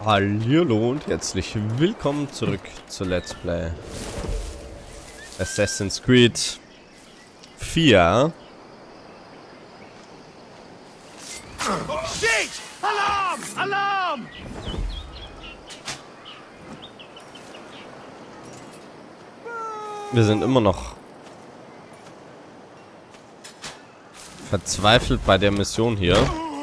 Hallo und herzlich willkommen zurück zu Let's Play Assassin's Creed 4. Shit! Alarm! Alarm! Wir sind immer noch verzweifelt bei der Mission hier.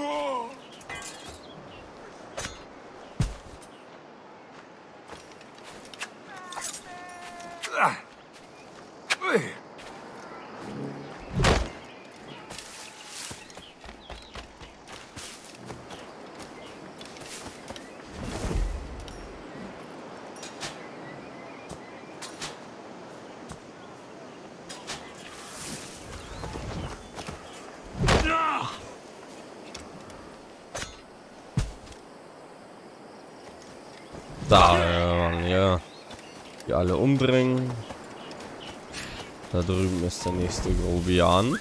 Da, ja. Die alle umbringen. Da drüben ist der nächste Grobian.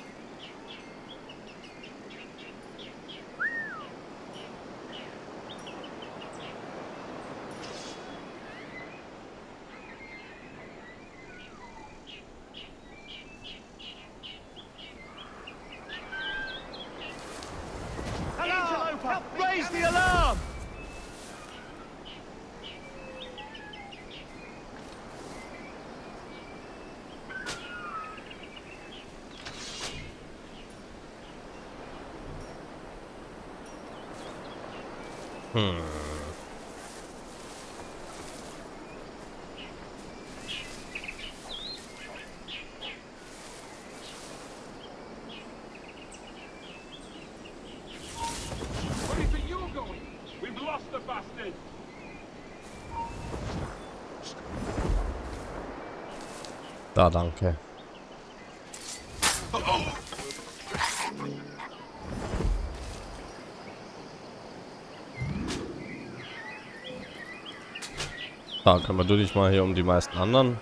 Help! Raise the alarm! Where do you think you're going? We've lost the bastard! Da, danke. Da kümmere du dich mal hier um die meisten anderen.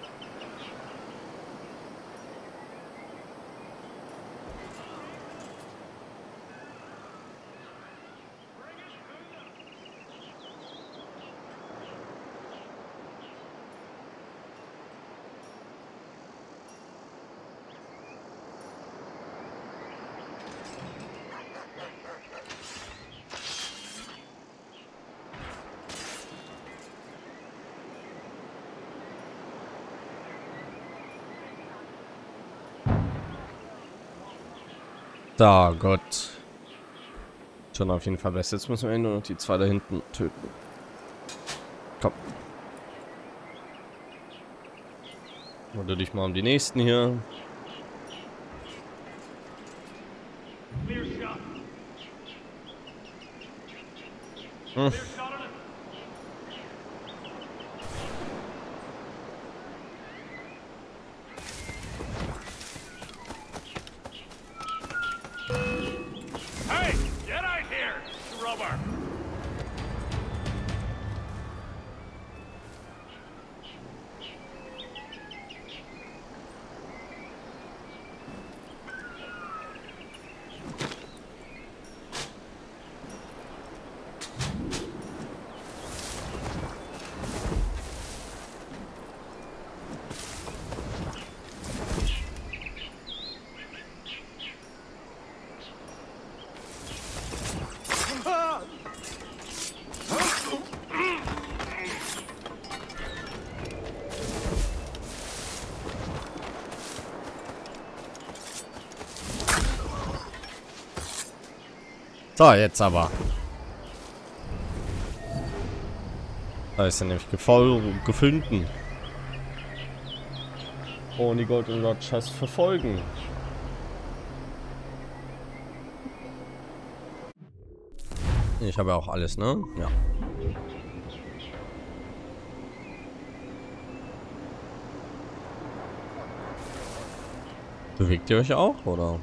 Da, Gott. Schon auf jeden Fall besser. Jetzt müssen wir nur noch die zwei da hinten töten. Komm. Oder dich mal um die nächsten hier. Clear shot. Hm. Clear shot on it. Hey! Get out here, rubber! So, jetzt aber. Da ist er nämlich gefunden. Ohne Gold und Rogers verfolgen. Ich habe ja auch alles, ne? Ja. Bewegt ihr euch auch, oder?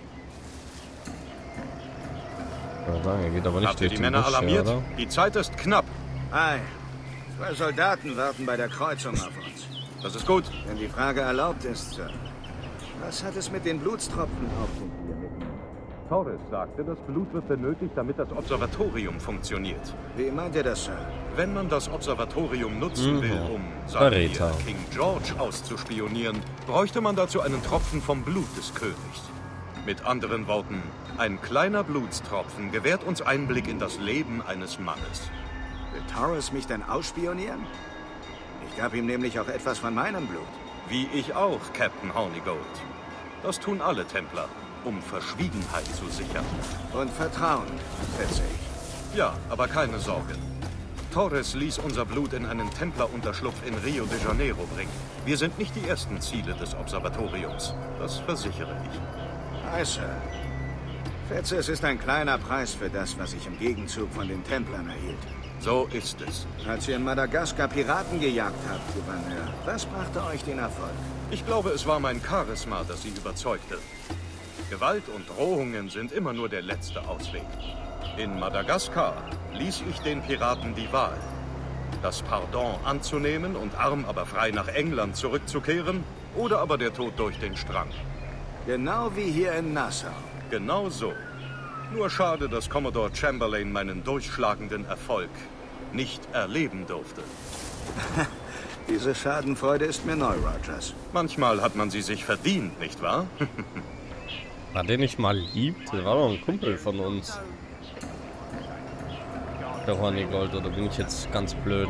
Sagen, er geht aber nicht Habt ihr durch die den Männer Busch, alarmiert? oder? Die Zeit ist knapp. Ei, 2 Soldaten warten bei der Kreuzung auf uns. Das ist gut. Wenn die Frage erlaubt ist, Sir. Was hat es mit den Blutstropfen auf dem Bier mit? Torres sagte, das Blut wird benötigt, damit das Observatorium funktioniert. Wie meint ihr das, Sir? Wenn man das Observatorium nutzen will, um, sagen wir, King George auszuspionieren, bräuchte man dazu einen Tropfen vom Blut des Königs. Mit anderen Worten, ein kleiner Blutstropfen gewährt uns Einblick in das Leben eines Mannes. Will Torres mich denn ausspionieren? Ich gab ihm nämlich auch etwas von meinem Blut. Wie ich auch, Captain Hornigold. Das tun alle Templer, um Verschwiegenheit zu sichern. Und Vertrauen, schätze ich. Ja, aber keine Sorge. Torres ließ unser Blut in einen Templerunterschlupf in Rio de Janeiro bringen. Wir sind nicht die ersten Ziele des Observatoriums. Das versichere ich. Ei, Sir. Schätze, es ist ein kleiner Preis für das, was ich im Gegenzug von den Templern erhielt. So ist es. Als ihr in Madagaskar Piraten gejagt habt, Gouverneur, was brachte euch den Erfolg? Ich glaube, es war mein Charisma, das sie überzeugte. Gewalt und Drohungen sind immer nur der letzte Ausweg. In Madagaskar ließ ich den Piraten die Wahl. Das Pardon anzunehmen und arm aber frei nach England zurückzukehren oder aber der Tod durch den Strang. Genau wie hier in Nassau. Genau so. Nur schade, dass Commodore Chamberlain meinen durchschlagenden Erfolg nicht erleben durfte. Diese Schadenfreude ist mir neu, Rogers. Manchmal hat man sie sich verdient, nicht wahr? War der nicht mal lieb? Der war doch ein Kumpel von uns. Der Hornigold, oder bin ich jetzt ganz blöd?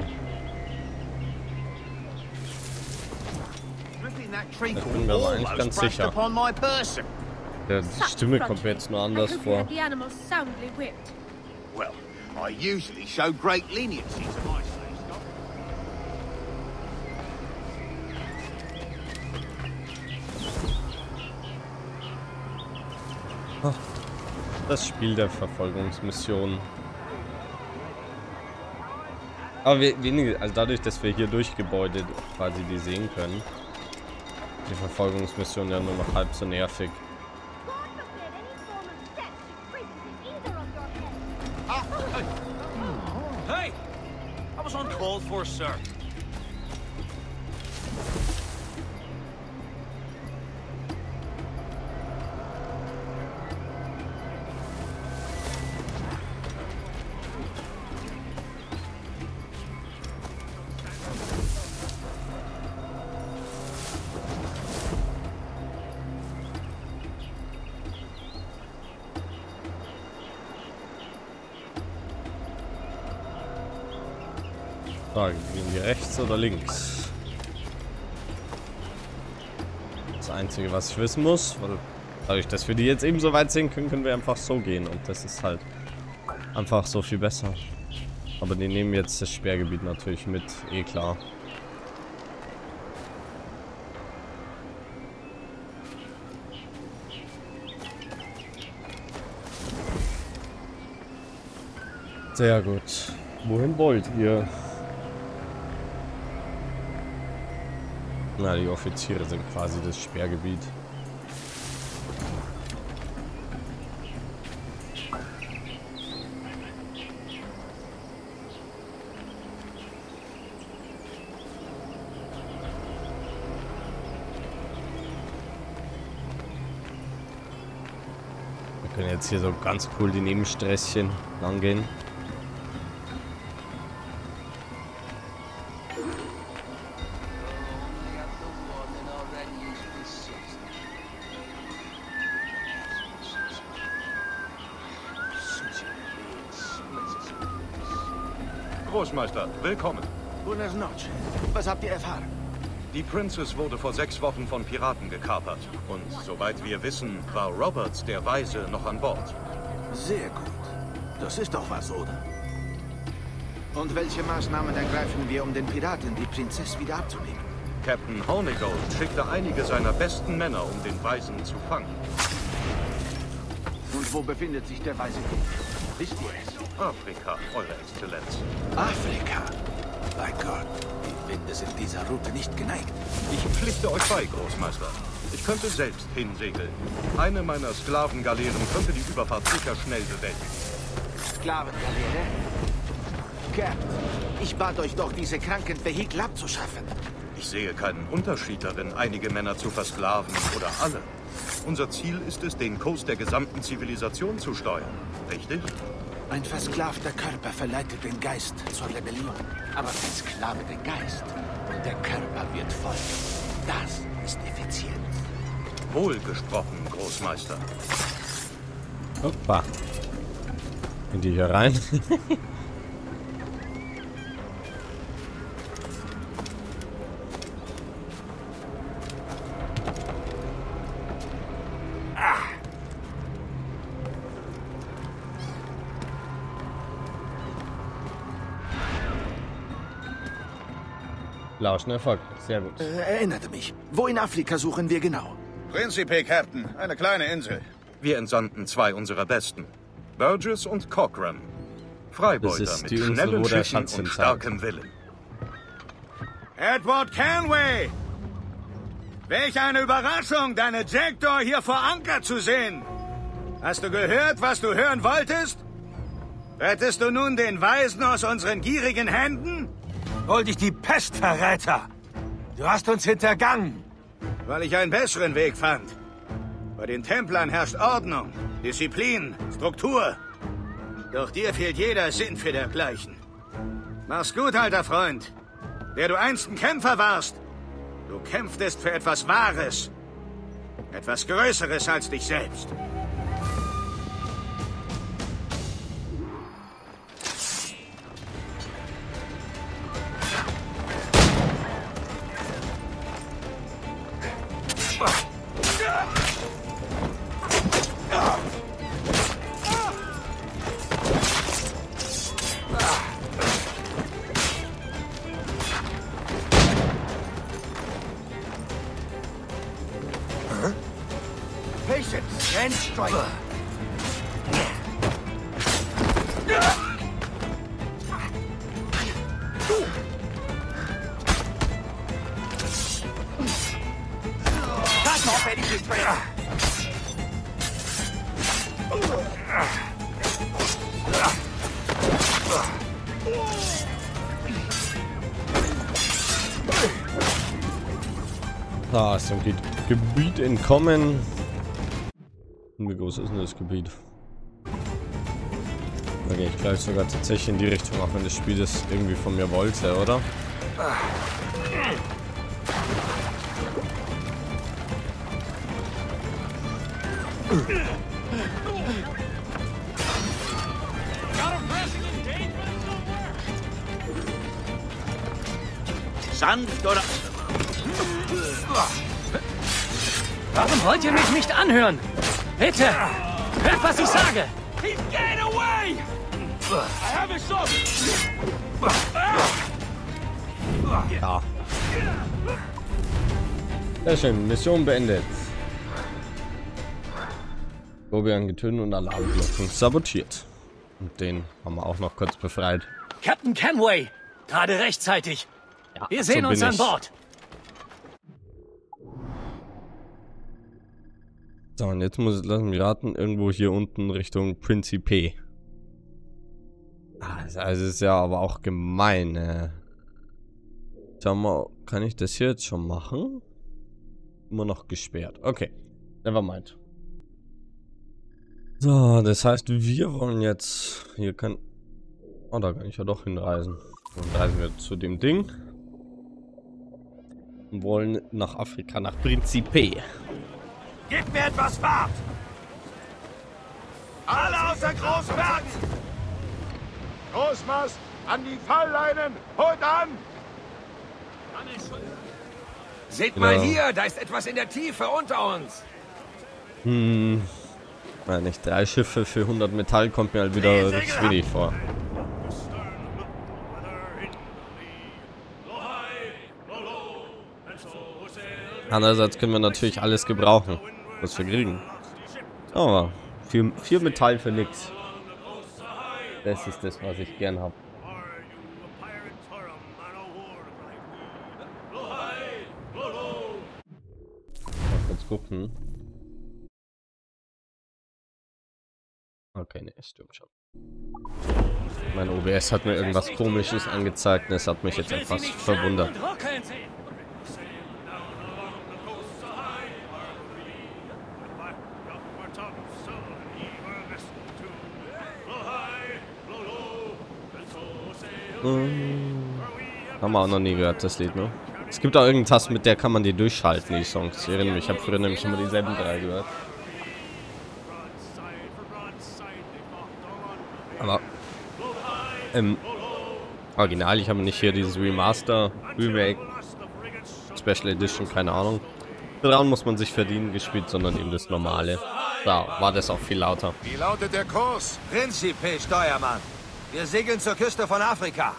Ich bin mir aber eigentlich ganz sicher. Die Stimme kommt mir jetzt nur anders vor. Well, I usually show great leniency to my slaves, Doc. Das Spiel der Verfolgungsmission. Aber also dadurch, dass wir hier durch Gebäude quasi die sehen können, die Verfolgungsmission ja nur noch halb so nervig. Hey! I was uncalled for, sir. Frage, gehen die rechts oder links? Das Einzige, was ich wissen muss, weil dadurch, dass wir die jetzt eben so weit sehen können, können wir einfach so gehen und das ist halt einfach so viel besser. Aber die nehmen jetzt das Sperrgebiet natürlich mit, eh klar. Sehr gut. Wohin wollt ihr? Na, die Offiziere sind quasi das Sperrgebiet. Wir können jetzt hier so ganz cool die Nebensträßchen langgehen. Großmeister, willkommen. Buenas noches. Was habt ihr erfahren? Die Princess wurde vor 6 Wochen von Piraten gekapert. Und soweit wir wissen, war Roberts, der Weise, noch an Bord. Sehr gut. Das ist doch was, oder? Und welche Maßnahmen ergreifen wir, um den Piraten die Prinzess wieder abzunehmen? Captain Hornigold schickte einige seiner besten Männer, um den Weisen zu fangen. Und wo befindet sich der Weise? Wisst ihr es? Afrika, Eure Exzellenz. Afrika? Bei Gott, die Winde sind dieser Route nicht geneigt. Ich pflichte euch bei, Großmeister. Ich könnte selbst hinsegeln. Eine meiner Sklavengaleeren könnte die Überfahrt sicher schnell bewältigen. Sklavengaleere? Captain, ich bat euch doch, diese kranken Vehikel abzuschaffen. Ich sehe keinen Unterschied darin, einige Männer zu versklaven oder alle. Unser Ziel ist es, den Kurs der gesamten Zivilisation zu steuern. Richtig? Ein versklavter Körper verleitet den Geist zur Rebellion. Aber versklave den Geist und der Körper wird voll. Das ist effizient. Wohlgesprochen, Großmeister. Hoppa. Gehen die hier rein? Lauschen Erfolg. Sehr gut. Erinnerte mich. Wo in Afrika suchen wir genau? Principe, Captain. Eine kleine Insel. Wir entsandten 2 unserer Besten. Burgess und Cochran. Freibeuter Das ist mit die Insel, schnellen wo der Schiffen Schatz und hinter starkem Willen. Edward Kenway! Welch eine Überraschung, deine Jackdaw hier vor Anker zu sehen! Hast du gehört, was du hören wolltest? Rettest du nun den Weisen aus unseren gierigen Händen? Hol dich die Pest, Verräter! Du hast uns hintergangen! Weil ich einen besseren Weg fand. Bei den Templern herrscht Ordnung, Disziplin, Struktur. Doch dir fehlt jeder Sinn für dergleichen. Mach's gut, alter Freund. Der du einst ein Kämpfer warst. Du kämpftest für etwas Wahres. Etwas Größeres als dich selbst. Patience and strike. Pass auf, wenn ich nicht treffe. Da ist ein Gebiet entkommen. Wie groß ist denn das Gebiet? Da gehe ich gleich sogar tatsächlich in die Richtung, auch wenn das Spiel das irgendwie von mir wollte, oder? Sanft oder... Warum wollt ihr mich nicht anhören? Bitte! Hört, was ich sage! He's getting away! I have his son! Ja. Sehr schön, Mission beendet. Gobian getötet und Alarmglocken sabotiert. Und den haben wir auch noch kurz befreit. Captain Kenway! Gerade rechtzeitig! Ja, Wir sehen uns an Bord! So, und jetzt lassen wir raten, irgendwo hier unten Richtung Principe. Also ist ja aber auch gemein. Schau mal, kann ich das hier jetzt schon machen? Immer noch gesperrt. Okay, nevermind. So, das heißt, wir wollen jetzt... Hier kann... Oh, da kann ich ja doch hinreisen. Dann reisen wir zu dem Ding. Und wollen nach Afrika, nach Principe. Gib mir etwas Fahrt! Alle außer Großberg! Großmast, an die Fallleinen! Holt an! Seht mal hier, da ist etwas in der Tiefe unter uns. Ja, nicht 3 Schiffe für 100 Metall kommt mir halt wieder richtig wenig vor. Andererseits können wir natürlich alles gebrauchen, was wir kriegen. Aber 4 Metall für nix. Das ist das, was ich gern habe. Mal kurz gucken. Okay, ne, es stimmt schon. Mein OBS hat mir irgendwas Komisches angezeigt und es hat mich jetzt etwas verwundert. Haben wir auch noch nie gehört, das Lied, ne? Es gibt auch irgendeine Taste, mit der kann man die durchschalten, die Songs. Ich erinnere mich, ich habe früher nämlich immer dieselben 3 gehört. Aber im Original, ich habe nicht hier dieses Remaster, Remake, Special Edition, keine Ahnung. Daran muss man sich verdienen gespielt, sondern eben das normale. Da war das auch viel lauter. Wie lautet der Kurs? Prinzipe, Steuermann. Wir segeln zur Küste von Afrika.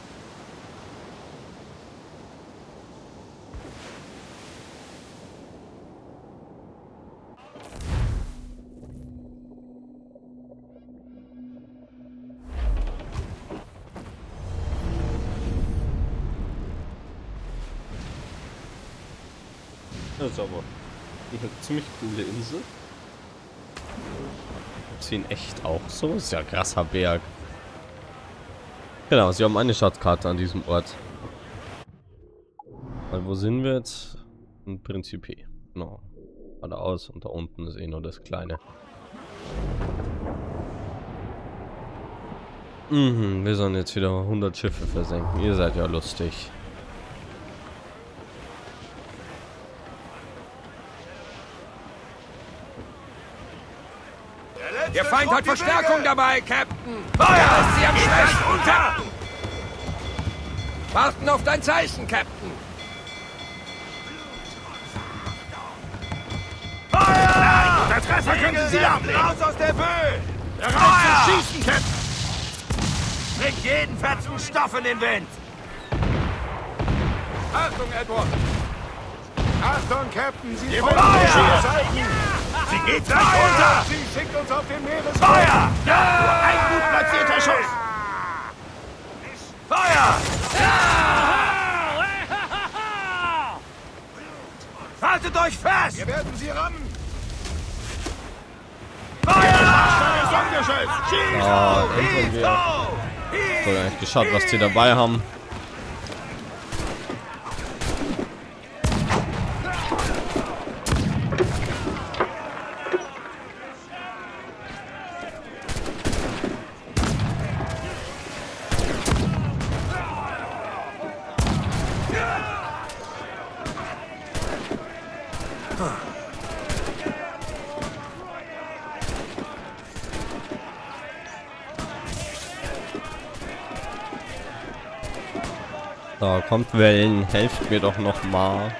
Das ist aber eine ziemlich coole Insel. Ist sie in echt auch so? Ist ja ein krasser Berg. Genau, sie haben eine Schatzkarte an diesem Ort. Weil wo sind wir jetzt? Im Prinzip. Genau. Geradeaus und da unten ist eh nur das Kleine. Wir sollen jetzt wieder 100 Schiffe versenken. Ihr seid ja lustig. Der Feind hat Verstärkung dabei, Captain. Feuer! Ist sie am Schwächen unter! Warten auf dein Zeichen, Captain. Feuer! Der Treffer könnte sie ablegen. Raus aus der Böe! Bereit zu schießen, Captain! Bringt jeden Fetzen Stoff in den Wind! Achtung, Edward! Achtung, Captain! Sie Feuer! Sie geht gleich runter! Sie schickt uns auf den Meeresgrund! Feuer! Ja! Nur ein gut platzierter Schuss! Feuer! Ja! Haltet euch fest! Wir werden sie rammen! Feuer! Schieß! Ich habe gar nicht geschaut, was die dabei haben. So, kommt Wellen, helft mir doch noch mal.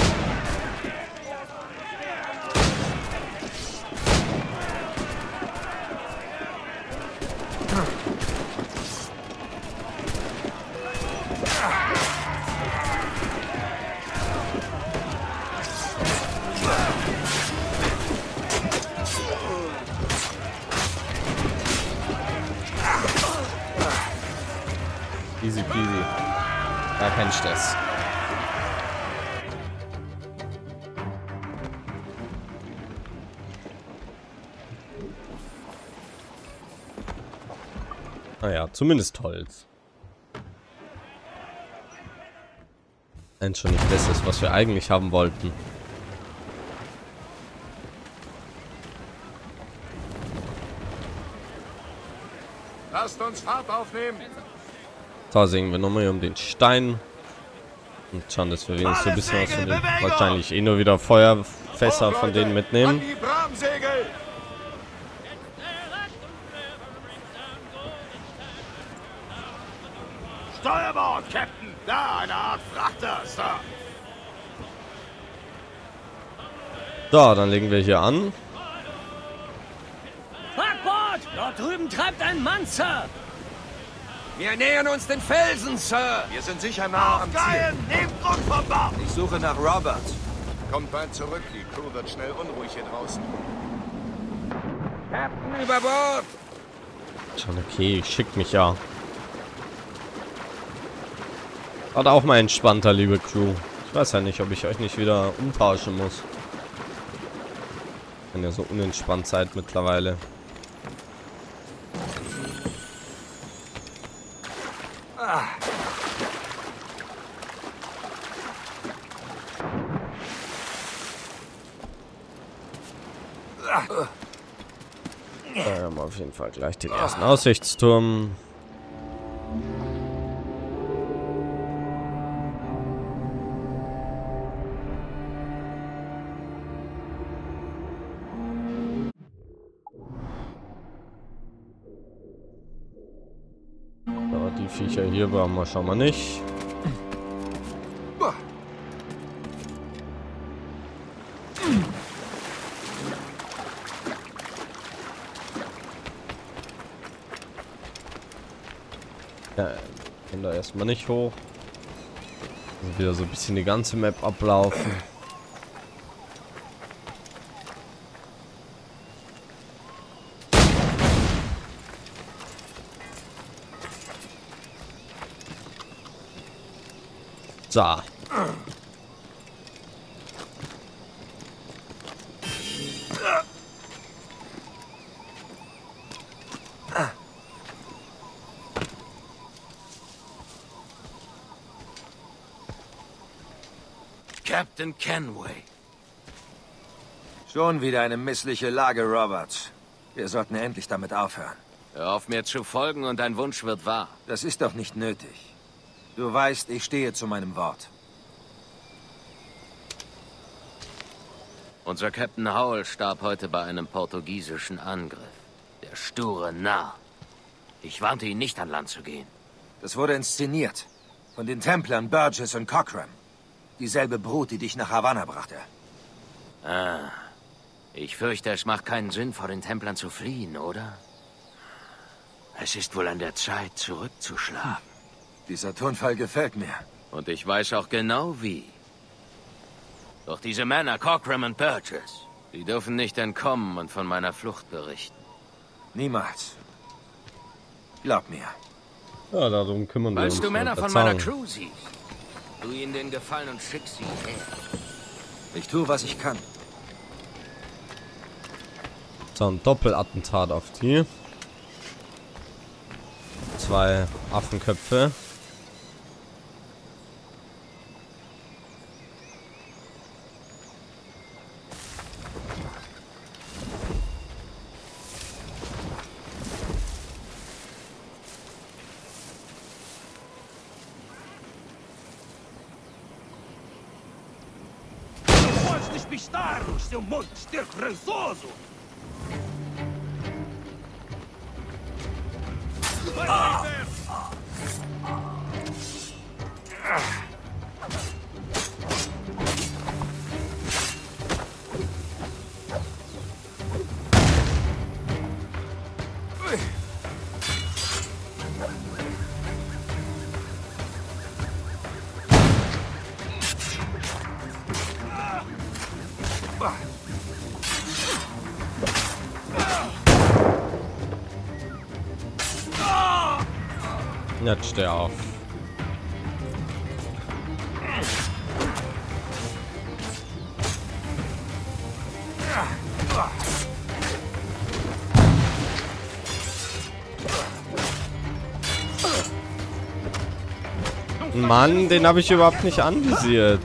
Easy peasy. Gar kein Stress. Naja, zumindest Holz. Wenn schon nicht das ist, was wir eigentlich haben wollten. Lasst uns Fahrt aufnehmen! Da singen wir nochmal um den Stein. Und schauen, dass wir wenigstens so ein bisschen was von den wahrscheinlich eh nur wieder Feuerfässer von denen mitnehmen. Steuerbord, Captain! Da, eine Art Frachter, Sir! So, dann legen wir hier an. Backbord! Dort drüben treibt ein Mann, Sir! Wir nähern uns den Felsen, Sir! Wir sind sicher nah am Ziel. Nehmt Druck vom Bord! Ich suche nach Robert. Kommt bald zurück, die Crew wird schnell unruhig hier draußen. Captain über Bord! Schon okay, schickt mich ja. War auch mal entspannter, liebe Crew. Ich weiß ja nicht, ob ich euch nicht wieder umtauschen muss. Wenn ihr so unentspannt seid mittlerweile. Wir haben auf jeden Fall gleich den ersten Aussichtsturm. die Viecher hier brauchen wir schon mal nicht. Ja, können da erstmal nicht hoch. Also wieder so ein bisschen die ganze Map ablaufen. So. Captain Kenway. Schon wieder eine missliche Lage, Roberts. Wir sollten endlich damit aufhören. Hör auf mir zu folgen und dein Wunsch wird wahr. Das ist doch nicht nötig. Du weißt, ich stehe zu meinem Wort. Unser Captain Howell starb heute bei einem portugiesischen Angriff. Der sture Narr. Ich warnte ihn nicht, an Land zu gehen. Das wurde inszeniert. Von den Templern Burgess und Cochran. Dieselbe Brut, die dich nach Havanna brachte. Ah. Ich fürchte, es macht keinen Sinn, vor den Templern zu fliehen, oder? Es ist wohl an der Zeit, zurückzuschlagen. Dieser Tonfall gefällt mir. Und ich weiß auch genau, wie. Doch diese Männer, Cochran und Burgess, die dürfen nicht entkommen und von meiner Flucht berichten. Niemals. Glaub mir. Ja, darum kümmern wir uns. Falls du Männer von meiner Crew siehst, tu ihnen den Gefallen und schick sie her. Ich tue, was ich kann. So, ein Doppelattentat auf die. 2 Affenköpfe. Pode despistar-nos, seu monstro presoso! Jetzt steh auf. Mann, den habe ich überhaupt nicht anvisiert.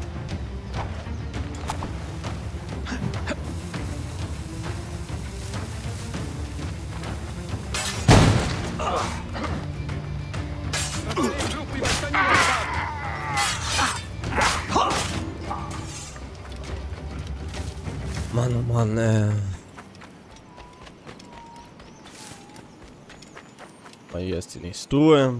Mann, oh Mann, Hier ist die nächste Truhe.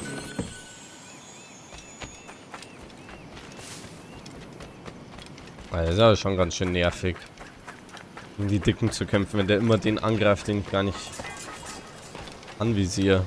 Das ist ja schon ganz schön nervig, um die Dicken zu kämpfen, wenn der immer den angreift, den ich gar nicht anvisiere.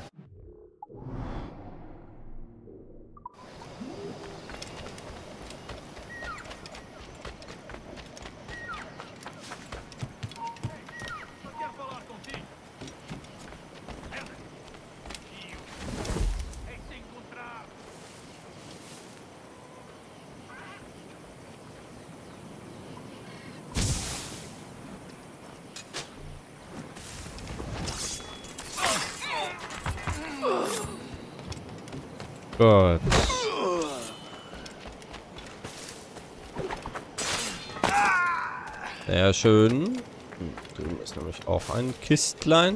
Gut. Sehr schön. Drüben ist nämlich auch ein Kistlein.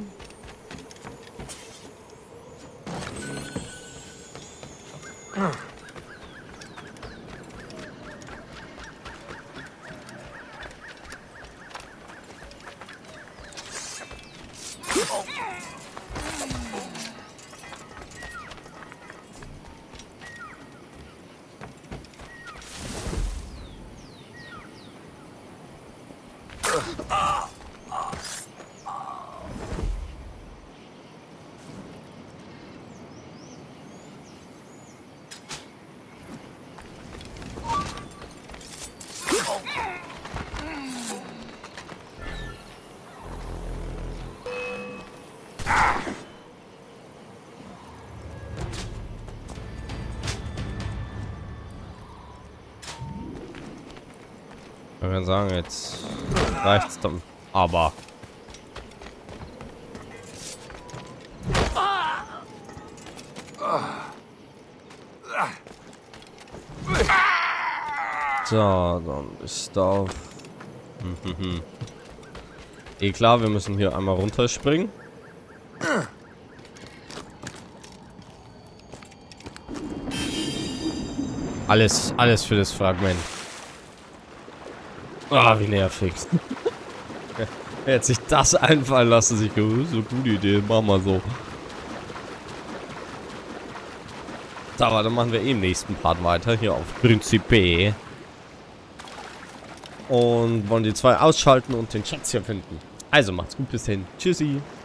Ich kann sagen, jetzt reicht's dann. Aber. So, dann ist auf. Eh klar, wir müssen hier einmal runterspringen. Alles für das Fragment. Ah, wie nervig. Wer hat sich das einfallen lassen? So gute Idee, machen wir so. So, aber dann machen wir im nächsten Part weiter, hier auf Principe. Und wollen die 2 ausschalten und den Schatz hier finden. Also macht's gut, bis hin. Tschüssi.